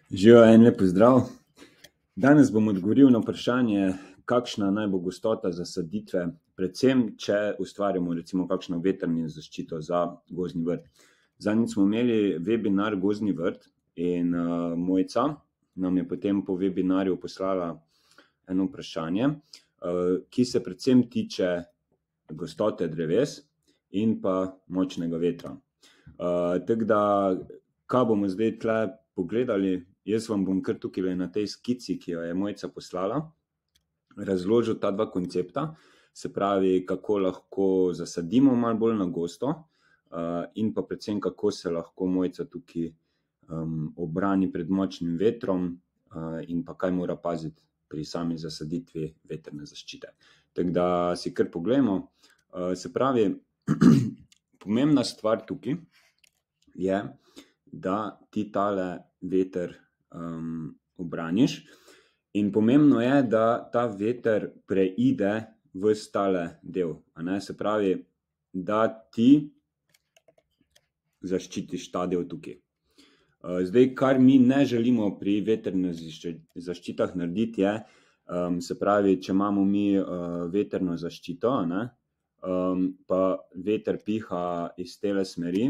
Živijo, en lep pozdrav. Danes bom odgovoril na vprašanje, kakšna naj bo gostota zasaditve, predvsem, če ustvarjamo recimo kakšno vetrno zaščito za gozdni vrt. Zadnjič smo imeli webinar Gozdni vrt in Mojca nam je potem po webinarju poslala eno vprašanje, ki se predvsem tiče gostote dreves in pa močnega vetra. Tako da, kaj bomo zdaj tle pogledali, jaz vam bom kar tukaj na tej skici, ki jo je Mojca poslala, razložil ta dva koncepta, se pravi, kako lahko zasadimo malo bolj na gosto in pa predvsem, kako se lahko Mojca tukaj obrani pred močnim vetrom in pa kaj mora paziti pri sami zasaditvi vetrne zaščite. Tako da si kar poglejmo. Se pravi, pomembna stvar tukaj je, da ti tale veter obraniš in pomembno je, da ta veter preide v tale del, se pravi, da ti zaščitiš ta del tukaj. Zdaj, kar mi ne želimo pri vetrnih zaščitah narediti je, se pravi, če imamo mi vetrno zaščito, pa veter piha iz tele smeri,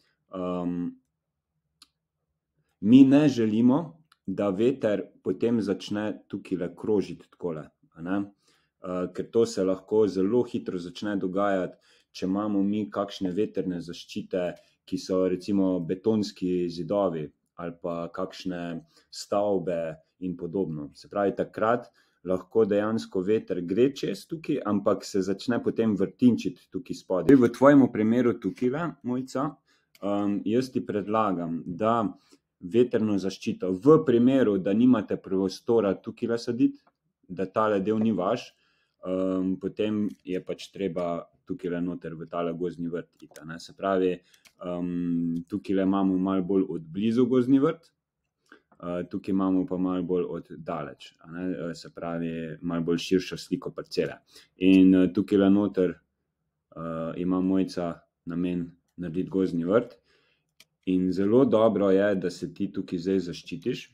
mi ne želimo, da veter potem začne tukaj krožiti takole, ker to se lahko zelo hitro začne dogajati, če imamo mi kakšne vetrne zaščite, ki so recimo betonski zidovi ali pa kakšne stavbe in podobno. Se pravi, takrat lahko dejansko veter gre čez tukaj, ampak se začne potem vrtinčiti tukaj spodaj. V tvojemu primeru tukaj, Mojca, jaz ti predlagam, da vetrno zaščito v primeru, da nimate prostora tukaj saditi, da tale del ni vaš, potem je pač treba tukaj noter v tale gozdni vrt iti. Se pravi, tukaj imamo malo bolj od blizu gozdni vrt, tukaj imamo pa malo bolj od daleč, se pravi, malo bolj širšo sliko parcele. In tukaj noter ima Mojca namen narediti gozdni vrt in zelo dobro je, da se ti tukaj zdaj zaščitiš.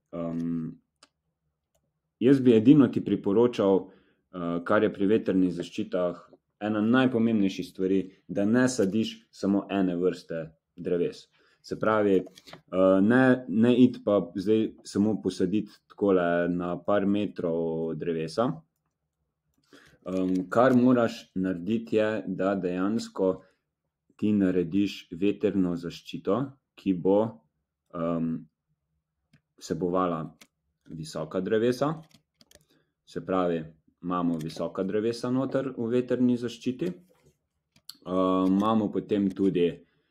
Jaz bi edino ti priporočal, kar je pri vetrnih zaščitah ena najpomembnejših stvari, da ne sadiš samo ene vrste dreves. Se pravi, ne iti pa zdaj samo posaditi takole na par metrov drevesa. Kar moraš narediti je, da dejansko ti narediš vetrno zaščito, ki bo vsebovala visoka drevesa, se pravi, imamo visoka drevesa noter v vetrni zaščiti, imamo potem tudi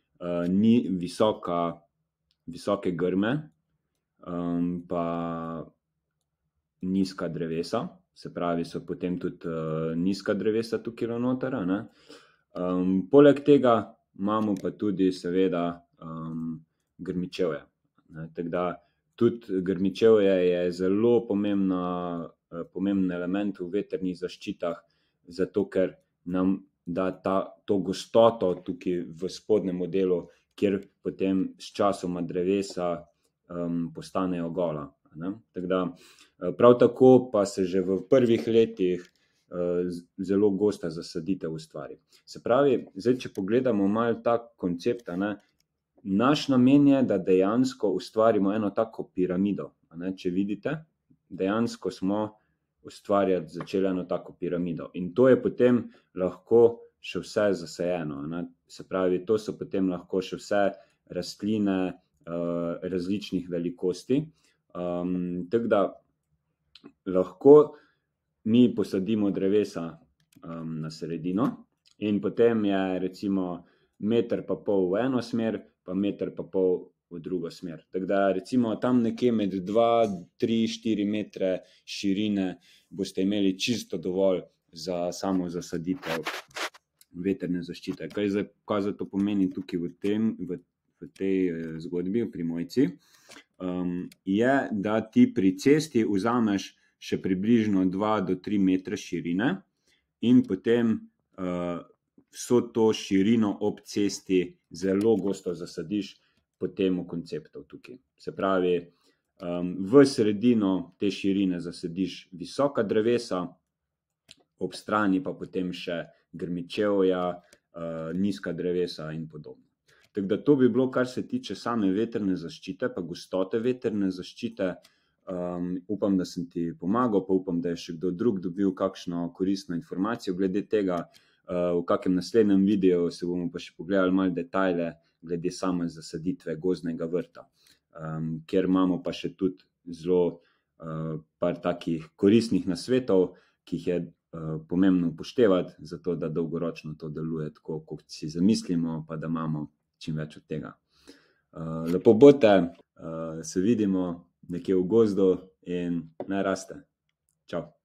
visoke grme, pa nizka drevesa, se pravi, so potem tudi nizka drevesa tukaj noter, poleg tega imamo pa tudi seveda grmičevje. Tako da tudi grmičevje je zelo pomemben element v vetrnih zaščitah, zato ker nam da to gostoto tukaj v spodnjem delu, kjer potem s časoma drevesa postanejo gola. Tako da, prav tako pa se že v prvih letih zelo gosta zasaditev ustvari. Se pravi, zdaj, če pogledamo malo ta koncept, naš namen je, da dejansko ustvarimo eno tako piramido. Če vidite, dejansko smo ustvarjati začeli eno tako piramido. In to je potem lahko še vse zasajeno. Se pravi, to so potem lahko še vse rastline različnih velikosti. Tako da lahko mi posadimo drevesa na sredino in potem je recimo 1,5 metra v eno smer, pa 1,5 metra v drugo smer. Tako da recimo tam nekje med 2, 3, 4 metre širine boste imeli čisto dovolj za samo zasaditev vetrne zaščite. Kaj to pomeni tukaj v tej zgodbi pri Mojci, je, da ti pri cesti vzameš še približno 2 do 3 metre širine in potem vso to širino ob cesti zelo gosto zasadiš po tem konceptu tukaj. Se pravi, V sredino te širine zasadiš visoka drevesa, ob strani pa potem še grmičevja, nizka drevesa in podobno. Tako da to bi bilo, kar se tiče same vetrne zaščite, pa gostote vetrne zaščite. Upam, da sem ti pomagal, pa upam, da je še kdo drug dobil kakšno koristno informacijo glede tega. V kakem naslednjem videu se bomo pa še pogledali malo detajle glede same zasaditve gozdnega vrta, kjer imamo pa še tudi zelo par takih koristnih nasvetov, ki jih je pomembno upoštevati, zato da dolgoročno to deluje tako, kot si zamislimo, pa da imamo čim več od tega. Lepo bote, se vidimo nekje v gozdu in naj raste. Čau.